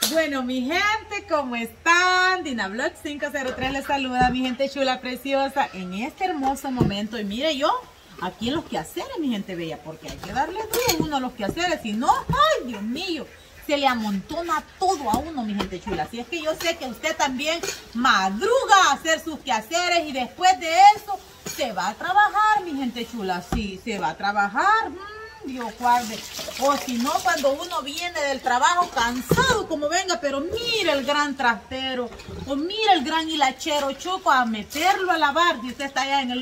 Bueno, mi gente, ¿cómo están? Dinablog 503 les saluda, mi gente chula, preciosa, en este hermoso momento. Y mire yo, aquí en los quehaceres, mi gente bella, porque hay que darle duro a uno a los quehaceres, si no, ¡ay, Dios mío! Se le amontona todo a uno, mi gente chula. Así es que yo sé que usted también madruga a hacer sus quehaceres y después de eso se va a trabajar, mi gente chula. Sí, se va a trabajar. Dios guarde. O si no, cuando uno viene del trabajo cansado como venga, pero mira el gran trastero, o mira el gran hilachero choco a meterlo a lavar. Si usted está allá en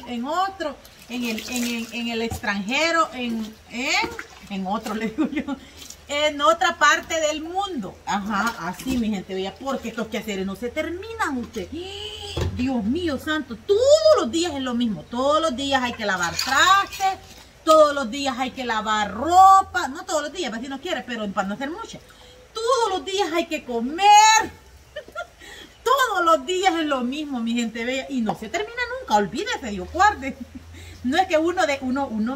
el extranjero, en otro, le digo yo, en otra parte del mundo. Ajá, así, mi gente bella, porque estos quehaceres no se terminan, usted. Dios mío santo, todos los días es lo mismo. Todos los días hay que lavar trastes. Todos los días hay que lavar ropa. No todos los días, si no quiere, pero para no hacer mucho. Todos los días hay que comer. Todos los días es lo mismo, mi gente bella. Y no se termina nunca, olvídese, Dios guarde. No es que uno de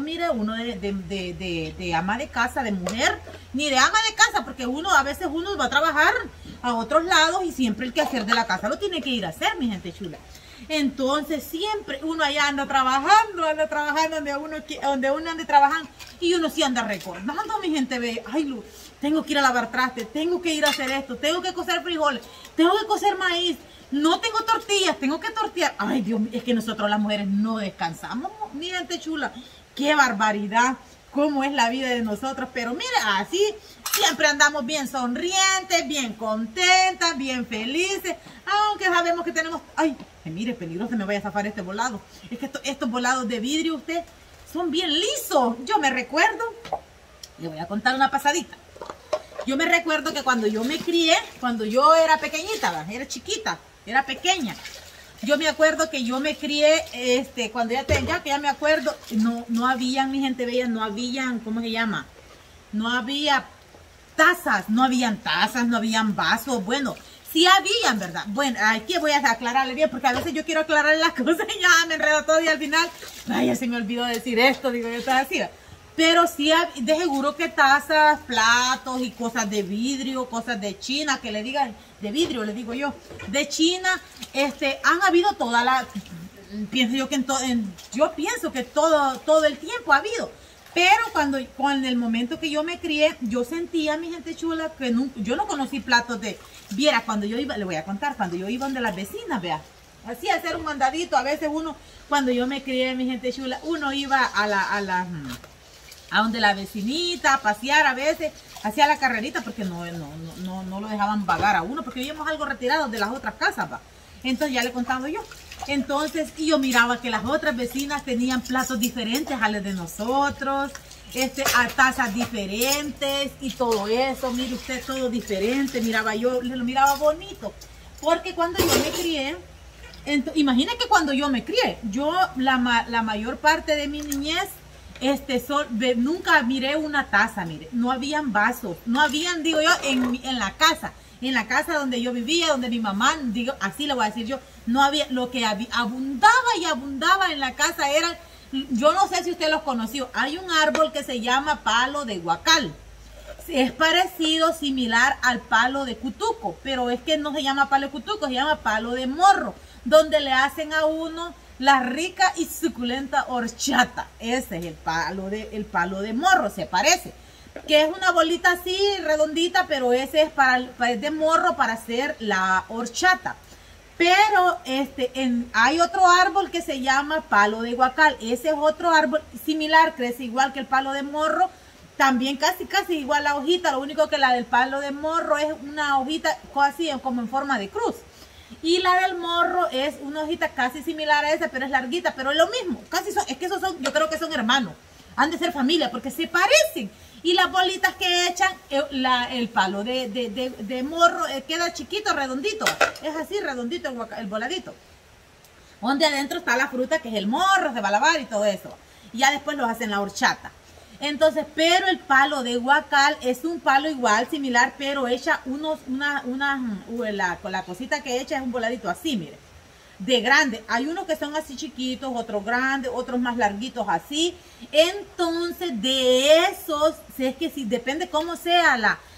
ama de casa, de mujer, ni de ama de casa, porque a veces uno va a trabajar a otros lados y siempre el quehacer de la casa lo tiene que ir a hacer, mi gente chula. Entonces siempre uno allá anda trabajando donde uno ande trabajando, y uno sí anda recordando, mi gente ve, ay, tengo que ir a lavar trastes, tengo que ir a hacer esto, tengo que cocer frijoles, tengo que cocer maíz, no tengo tortillas, tengo que tortear. Ay, Dios mío, es que nosotros las mujeres no descansamos, mi gente chula, qué barbaridad, cómo es la vida de nosotros. Pero mire, así siempre andamos bien sonrientes, bien contentas, bien felices, aunque sabemos que tenemos, ay, mire, peligroso, me vaya a zafar este volado. Es que estos volados de vidrio, usted, son bien lisos. Yo me recuerdo, le voy a contar una pasadita. Yo me recuerdo que cuando yo me crié, cuando yo era pequeñita, era chiquita, era pequeña. Yo me acuerdo que yo me crié, cuando ya me acuerdo, no habían, mi gente bella, no habían, ¿cómo se llama? No había tazas, no habían vasos, bueno, sí habían, ¿verdad? Bueno, aquí voy a aclararle bien, porque a veces yo quiero aclararle las cosas y ya me enredo todo y al final, ay, ya se me olvidó decir esto, digo, yo estaba así. Pero sí, de seguro que tazas, platos y cosas de vidrio, cosas de China, que le digan, de vidrio, le digo yo, de China, han habido pienso yo que yo pienso que todo el tiempo ha habido. Pero en el momento que yo me crié, yo sentía, mi gente chula, que yo no conocí platos viera, cuando yo iba, le voy a contar, cuando yo iba donde las vecinas, vea, así hacer un mandadito, a veces cuando yo me crié, mi gente chula, uno iba a donde la vecinita, a pasear a veces, hacía la carrerita, porque no lo dejaban vagar a uno, porque vivíamos algo retirados de las otras casas, va. Entonces ya le contaba yo. Entonces, y yo miraba que las otras vecinas tenían platos diferentes a los de nosotros, a tazas diferentes y todo eso, mire usted, todo diferente, lo miraba bonito. Porque cuando yo me crié, imagine que cuando yo me crié, la mayor parte de mi niñez, nunca miré una taza, mire, no habían vasos, no habían, digo yo, en la casa donde yo vivía, donde mi mamá, digo, así le voy a decir yo, no había, lo que abundaba en la casa era, yo no sé si usted los conoció, hay un árbol que se llama palo de guacal, es parecido, similar al palo de cutuco, pero es que no se llama palo de cutuco, se llama palo de morro, donde le hacen a uno la rica y suculenta horchata. Ese es el palo de morro, se parece. Que es una bolita así, redondita, pero ese es de morro para hacer la horchata. Pero hay otro árbol que se llama palo de guacal. Ese es otro árbol similar, crece igual que el palo de morro. También casi igual la hojita, lo único que la del palo de morro es una hojita así como en forma de cruz. Y la del morro es una hojita casi similar a esa, pero es larguita, pero es lo mismo. Es que esos yo creo que son hermanos. Han de ser familia porque se parecen. Y las bolitas que echan, el palo de morro queda chiquito, redondito. Es así, redondito el voladito. Donde adentro está la fruta que es el morro, se va a lavar y todo eso. Y ya después los hacen la horchata. Entonces, pero el palo de guacal es un palo igual, similar, pero echa la cosita que echa es un voladito así, mire, de grande. Hay unos que son así chiquitos, otros grandes, otros más larguitos así. Entonces, de esos, si es que si depende cómo sea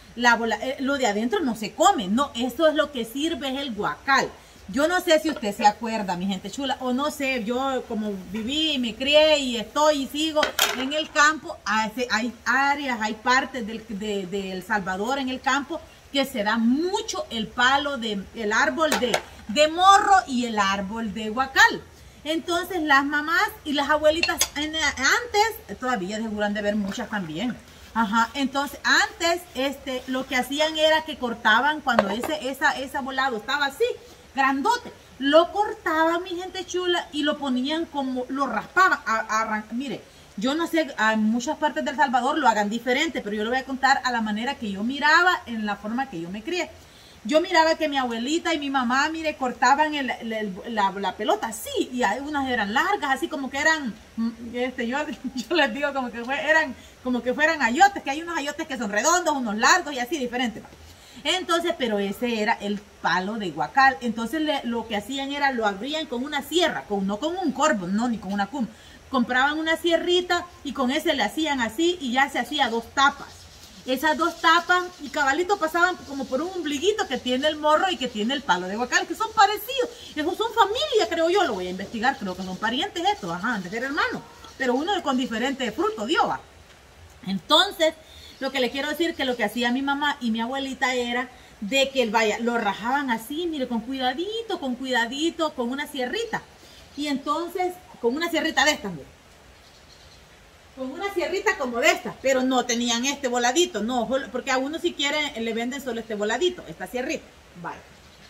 lo de adentro no se come, no, eso es lo que sirve, es el guacal. Yo no sé si usted se acuerda, mi gente chula, o no sé, yo como viví, me crié y estoy y sigo en el campo, hay áreas, hay partes de El Salvador en el campo que se da mucho el árbol de morro y el árbol de guacal. Entonces las mamás y las abuelitas antes, todavía aseguran de ver muchas también. Ajá, entonces antes lo que hacían era que cortaban cuando ese volado estaba así, grandote, lo cortaban, mi gente chula, y lo ponían como, lo raspaban, mire, yo no sé, en muchas partes del Salvador lo hagan diferente, pero yo le voy a contar a la manera que yo miraba, en la forma que yo me crié. Yo miraba que mi abuelita y mi mamá, mire, cortaban la pelota así, y unas eran largas, así como que eran, yo les digo como que fueran ayotes, que hay unos ayotes que son redondos, unos largos y así diferentes. Entonces, pero ese era el palo de guacal. Entonces lo que hacían era, lo abrían con una sierra, no con un corvo, no, ni con una cum. Compraban una sierrita y con ese le hacían así y ya se hacía 2 tapas. Esas 2 tapas y cabalito pasaban como por un ombliguito que tiene el morro y que tiene el palo de guacal, que son parecidos. Esos son familia, creo yo, lo voy a investigar, creo que son parientes estos, ajá, han de ser hermanos, pero uno con diferentes frutos, Dios va. Entonces, lo que le quiero decir que lo que hacía mi mamá y mi abuelita era de que lo rajaban así, mire, con cuidadito, con una sierrita. Y entonces, con una sierrita de estas, mire. Con una sierrita como de estas, pero no tenían este voladito, no, porque a uno si quieren le venden solo este voladito, esta sierrita. Vale.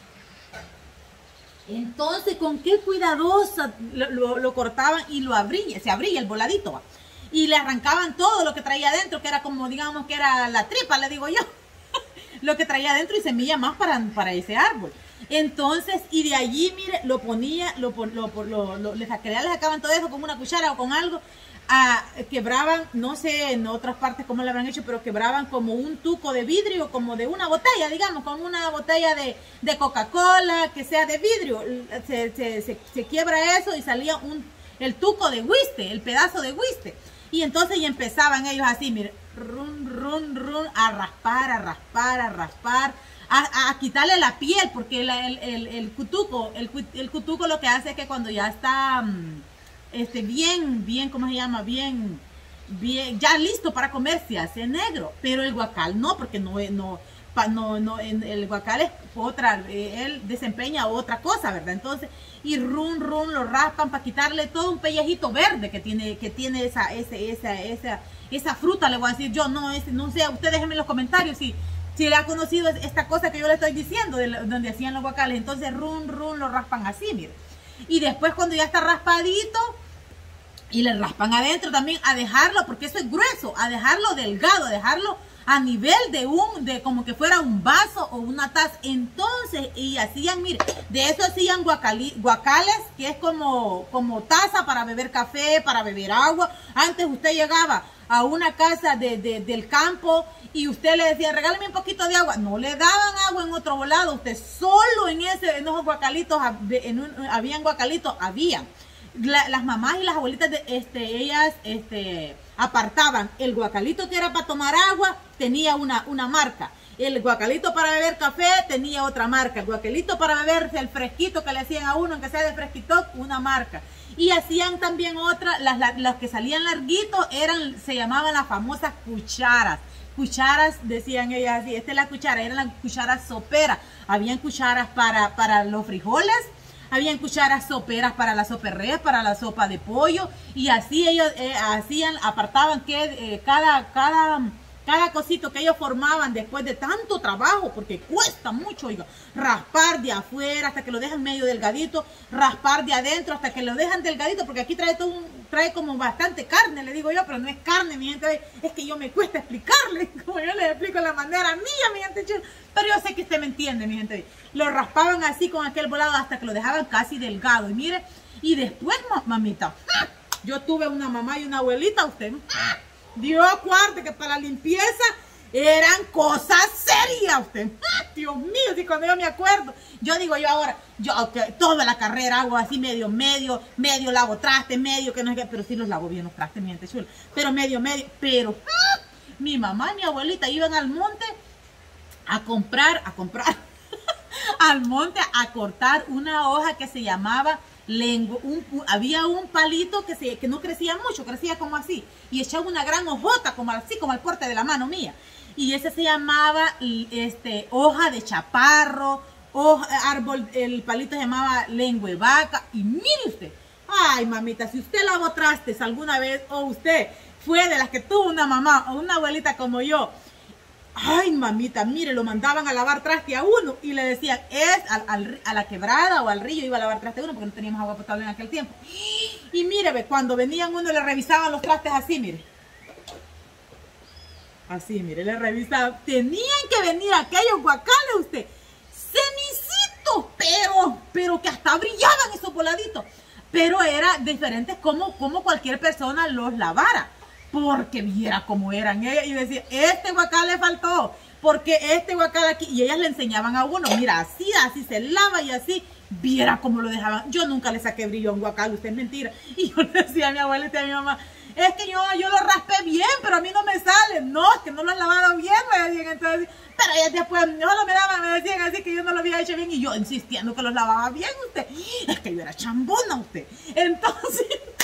Entonces, con qué cuidadosa lo cortaban y se abría el voladito, ¿va? Y le arrancaban todo lo que traía adentro, que era como, digamos, que era la tripa, le digo yo. Lo que traía adentro y semilla más para ese árbol. Entonces, y de allí, mire, lo ponía, le sacaban todo eso con una cuchara o con algo. Quebraban, no sé en otras partes cómo lo habrán hecho, pero quebraban como un tuco de vidrio, como de una botella, digamos, como una botella de Coca-Cola, que sea de vidrio. Se quiebra eso y salía el tuco de huiste, el pedazo de huiste. Y entonces y empezaban ellos así, mire, run, a raspar, a quitarle la piel, porque el cutuco lo que hace es que cuando ya está bien, ¿cómo se llama? Bien, ya listo para comer, se hace negro, pero el guacal no, porque el guacal es otra, él desempeña otra cosa, ¿verdad? Entonces, y lo raspan para quitarle todo un pellejito verde que tiene esa fruta, le voy a decir yo, no sé, usted déjenme en los comentarios si le ha conocido esta cosa que yo le estoy diciendo, donde hacían los guacales. Entonces, lo raspan así, mire. Y después cuando ya está raspadito, y le raspan adentro también, a dejarlo, porque eso es grueso, a dejarlo delgado, a dejarlo a nivel de como que fuera un vaso o una taza. Entonces, y hacían, mire, de eso hacían guacales, que es como taza para beber café, para beber agua. Antes usted llegaba a una casa del campo y usted le decía, regálame un poquito de agua. No le daban agua en otro volado, usted solo en esos guacalitos, habían guacalitos, habían. Las mamás y las abuelitas, ellas apartaban el guacalito que era para tomar agua, tenía una marca. El guacalito para beber café tenía otra marca. El guacalito para beberse el fresquito que le hacían a uno, aunque sea de fresquito, una marca. Y hacían también otra, las que salían larguitos se llamaban las famosas cucharas. Cucharas, decían ellas así, esta es la cuchara, eran las cucharas soperas. Habían cucharas para los frijoles, habían cucharas soperas para las soperreas, para la sopa de pollo, y así ellos apartaban que cada cosito que ellos formaban después de tanto trabajo, porque cuesta mucho, oiga, raspar de afuera hasta que lo dejan medio delgadito, raspar de adentro hasta que lo dejan delgadito, porque aquí trae como bastante carne, le digo yo, pero no es carne, mi gente, es que yo me cuesta explicarle, como yo les explico de la manera mía, mi gente chula, pero yo sé que usted me entiende, mi gente. Lo raspaban así con aquel volado hasta que lo dejaban casi delgado, y mire, y después, mamita, yo tuve una mamá y una abuelita, usted, Dios guarde que para la limpieza eran cosas serias, usted. Dios mío, si cuando yo me acuerdo, yo digo yo ahora, toda la carrera hago así medio lavo traste, medio que no es que, pero sí los lavo bien los trastes, mi gente chula, pero medio, pero mi mamá y mi abuelita iban al monte a comprar al monte a cortar una hoja que se llamaba lengua. Había un palito que no crecía mucho, crecía como así, y echaba una gran hojota, como así, como al porte de la mano mía. Y ese se llamaba hoja de chaparro, árbol, el palito se llamaba lengua de vaca. Y mire usted, ay mamita, si usted lavó trastes alguna vez, o usted fue de las que tuvo una mamá o una abuelita como yo, ay mamita, mire, lo mandaban a lavar traste a uno y le decían, a la quebrada o al río iba a lavar traste a uno porque no teníamos agua potable en aquel tiempo. Y mire, ve, cuando venían uno le revisaban los trastes así, mire. Así, mire, le revisaban. Tenían que venir aquellos guacales, usted, cenicitos, pero que hasta brillaban esos voladitos. Pero era diferente como cualquier persona los lavara. Porque viera cómo eran ellas y decía, este guacal le faltó, porque este guacal aquí, y ellas le enseñaban a uno, mira, así se lava y así, viera cómo lo dejaban. Yo nunca le saqué brillo a un guacal, usted es mentira. Y yo le decía a mi abuelita y a mi mamá, es que yo lo raspé bien, pero a mí no me sale. No, es que no lo han lavado bien, me decían. Entonces, pero ellas después no me decían así que yo no lo había hecho bien, y yo insistiendo que los lavaba bien usted. Es que yo era chambona usted. Entonces...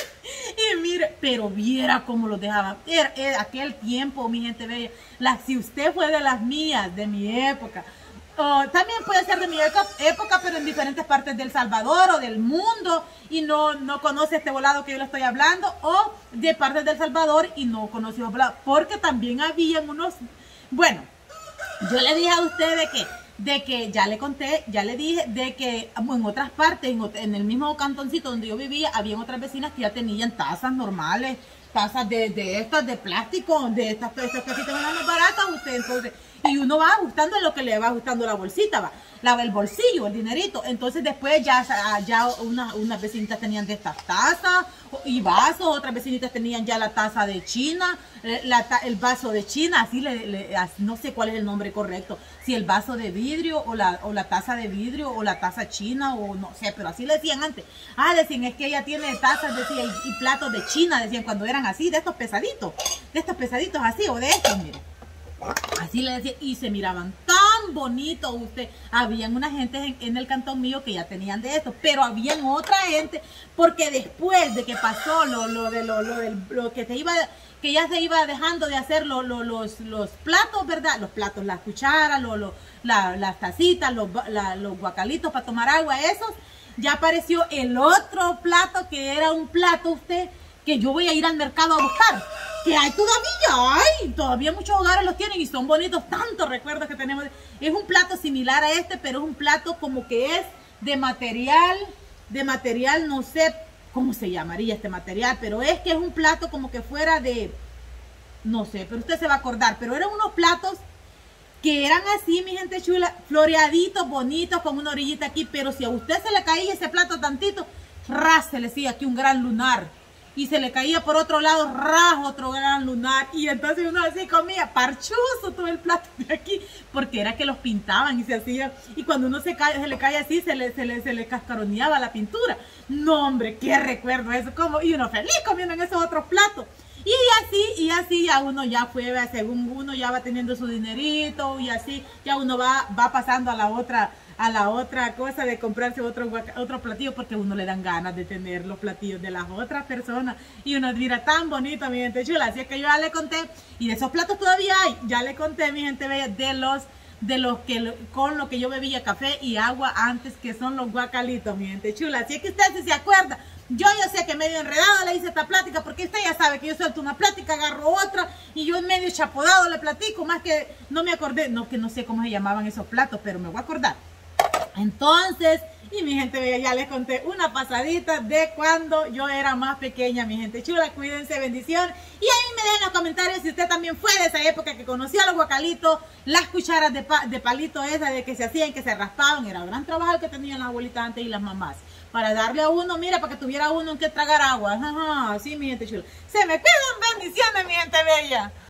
Y mire, pero viera cómo los dejaban. Era aquel tiempo, mi gente bella. Si usted fue de las mías, de mi época, también puede ser de mi época, pero en diferentes partes del Salvador o del mundo, y no conoce este volado que yo le estoy hablando, o de partes del Salvador y no conoció volado, porque también habían unos, bueno, yo le dije a usted de que ya le conté, ya le dije de que en otras partes, en el mismo cantoncito donde yo vivía, habían otras vecinas que ya tenían tazas normales, tazas de estas de plástico, de estas casitas más baratas, usted. Entonces, y uno va ajustando en lo que le va ajustando la bolsita, el bolsillo, el dinerito. Entonces después ya unas vecinitas tenían de estas tazas y vasos, otras vecinitas tenían ya la taza de China, el vaso de China, así no sé cuál es el nombre correcto, si el vaso de vidrio o la taza de vidrio o la taza china, o no sé, pero así le decían antes. Decían, es que ella tiene tazas, decían, y platos de China, decían, cuando eran así, de estos pesaditos así, o de estos, mire. Así le decía, y se miraban tan bonitos usted. Habían una gente en el cantón mío que ya tenían de esto, pero habían otra gente, porque después de que pasó lo que ya se iba dejando de hacer los platos, ¿verdad? Los platos, las cucharas, las tacitas, los guacalitos para tomar agua, esos, ya apareció el otro plato, que era un plato usted, que yo voy a ir al mercado a buscar, que hay todavía muchos hogares los tienen y son bonitos, tantos recuerdos que tenemos. Es un plato similar a este, pero es un plato como que es de material, no sé cómo se llamaría este material, pero es que es un plato como que fuera de, no sé, pero usted se va a acordar, pero eran unos platos que eran así, mi gente chula, floreaditos, bonitos, con una orillita aquí, pero si a usted se le caía ese plato tantito, ras, se le decía aquí un gran lunar. Y se le caía por otro lado, otro gran lunar. Y entonces uno así comía parchuzo todo el plato de aquí, porque era que los pintaban y se hacía. Y cuando uno se le cae así, se le cascaroneaba la pintura. No, hombre, qué recuerdo eso. Y uno feliz comiendo en esos otros platos. Y así ya uno ya fue, según uno ya va teniendo su dinerito, y así ya uno va pasando a la otra cosa de comprarse otro platillo, porque a uno le dan ganas de tener los platillos de las otras personas, y uno mira tan bonito, mi gente chula. Así es que yo ya le conté, y de esos platos todavía hay, ya le conté, mi gente bella, con lo que yo bebía café y agua antes, que son los guacalitos, mi gente chula. Así es que usted, si se acuerda, yo sé que medio enredado le hice esta plática, porque usted ya sabe que yo suelto una plática, agarro otra, y yo en medio chapodado le platico, más que no me acordé, que no sé cómo se llamaban esos platos, pero me voy a acordar. Entonces, y mi gente, ya les conté una pasadita de cuando yo era más pequeña, mi gente chula. Cuídense, bendición. Y ahí me dejen en los comentarios si usted también fue de esa época que conocía los guacalitos, las cucharas de palito esas de que se hacían, que se raspaban. Era un gran trabajo que tenían las abuelitas antes y las mamás, para darle a uno, mira, para que tuviera uno en que tragar agua. Ajá, sí, mi gente chula. Se me cuidan, bendiciones, mi gente bella.